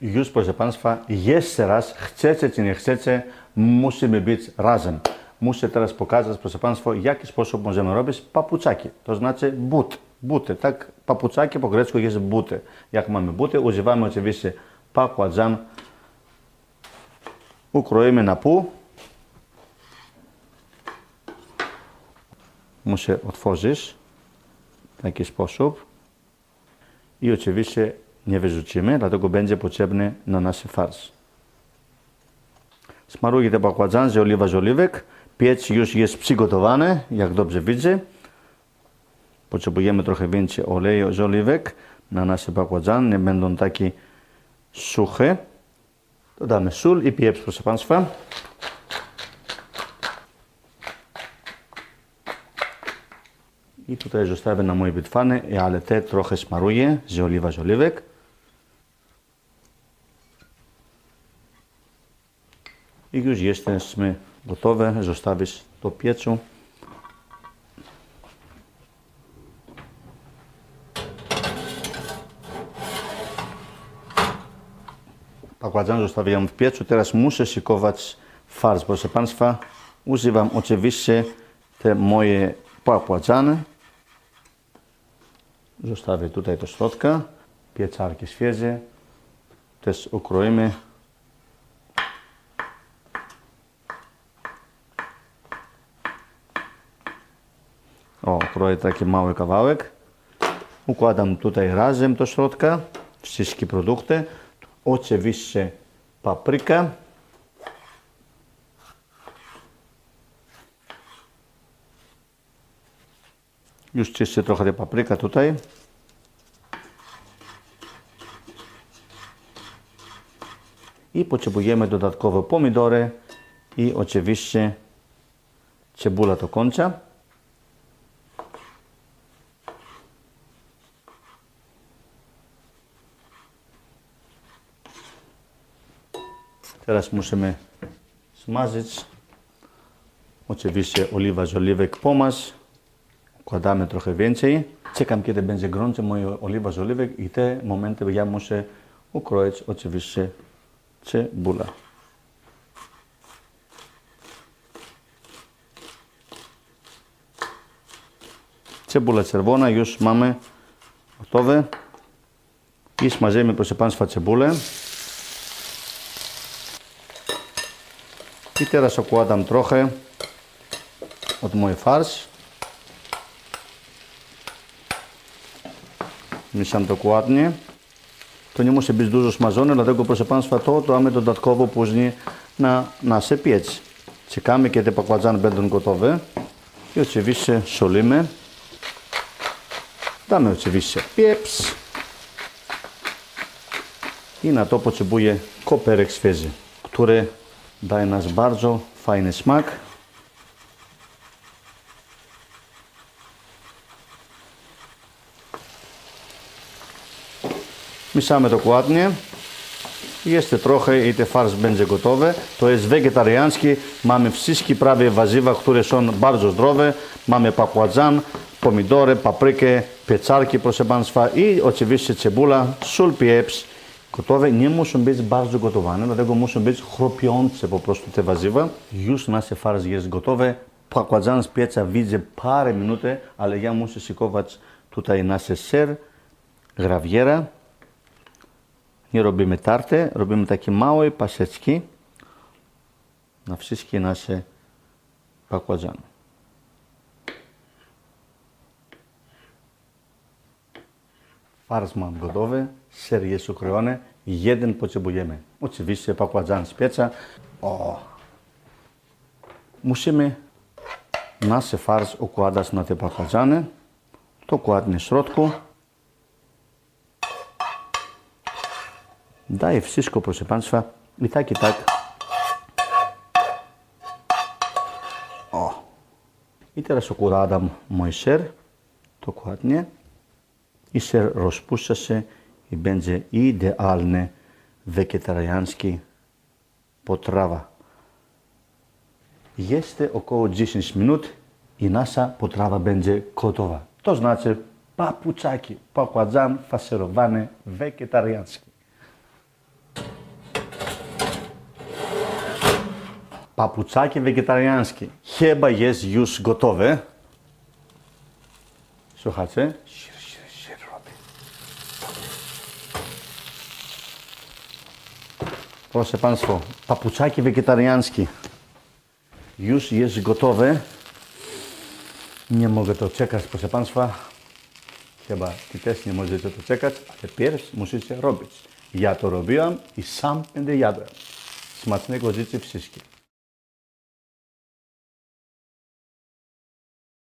Już, proszę Państwa, jeszcze raz, chcecie czy nie chcecie, musimy być razem. Muszę teraz pokazać, proszę Państwa, w jaki sposób możemy robić papuczaki, to znaczy buty, tak? Papuczaki po grecku jest buty. Jak mamy buty, używamy oczywiście bakłażan, ukroimy na pół. Muszę otworzyć w taki sposób i oczywiście nie wyrzucimy, dlatego będzie potrzebny na nasz farsz. Smaruję ten bakłażan z oliwa z oliwek. Piec już jest przygotowany, jak dobrze widzę. Potrzebujemy trochę więcej oleju z oliwek na nasz bakłażan, nie będą takie suche. Dodamy sól i pieprz, proszę Państwa. I tutaj zostawię na moje wytwany, ale te trochę smaruję z oliwa z oliwek. I już jesteśmy gotowe zostawić do piecu. Bakłażan zostawiam w piecu. Teraz muszę szykować farsz. Proszę Państwa, używam oczywiście te moje bakłażany. Zostawię tutaj do środka. Pieczarki świeże. Też ukroimy. Kroję taki mały kawałek. Układam tutaj razem do środka wszystkie produkty. Oczywiście papryka. Już czyszczę trochę tej papryka tutaj. I potrzebujemy dodatkowo pomidory i oczywiście cebula do końca. Teraz musimy smażyć. Oczywiście oliwa z oliwek pomaz. Wkładamy trochę więcej. Czekam, kiedy będzie gorąca moja oliwa z oliwek i te momenty ja muszę ukroić oczywiście cebula. Cebula czerwona już mamy gotowe. I smażymy, proszę Państwa, cebulę. I teraz okładam trochę od mój farsz. Mieszam dokładnie. To nie musi być dużo smażone, dlatego proszę Państwa to damy dodatkowo później na nasze piec. Czekamy, kiedy bakłażany będą gotowe. I oczywiście solimy. Damy oczywiście pieprz. I na to potrzebuję koperek świeży, który daje nas bardzo fajny smak. Mieszamy dokładnie. Jeszcze trochę i ten farsz będzie gotowy. To jest wegetariański. Mamy wszystkie prawie warzywa, które są bardzo zdrowe. Mamy bakłażan, pomidory, paprykę, pieczarki, proszę Państwa, i oczywiście cebula, sól, pieprz. Gotowe nie muszą być bardzo gotowane, dlatego muszą być chrupiące po prostu te warzywa. Już nasz farsz jest gotowy. Bakłażan z pieca widzę parę minut, ale ja muszę szykować tutaj nasz ser, grawiera. Nie robimy tarty, robimy takie małe paseczki na wszystkie nasze bakłażany. Farsz mam gotowy, ser jest ukrojony, jeden potrzebujemy. Oczywiście bakłażan z pieca. Musimy nasz farsz układać na te bakłażany, dokładnie w środku. Daję wszystko, proszę Państwa, i tak, i tak. I teraz układam mój ser, dokładnie. I ser rozpuszcza się i będzie idealny wegetariański potrawa. Jeszcze około 10 minut i nasza potrawa będzie gotowa. To znaczy papuczaki, bakłażan faserowany wegetariański. papuczaki wegetariańskie chyba jest już gotowe. Słuchajcie. Robi. Proszę Państwa, papuczaki wegetariańskie już jest gotowe. Nie mogę to czekać, proszę Państwa. Chyba Ty też nie możecie to czekać, ale pierw musicie robić. Ja to robiłam i sam będę jadł. Smacznego życzę wszystkim.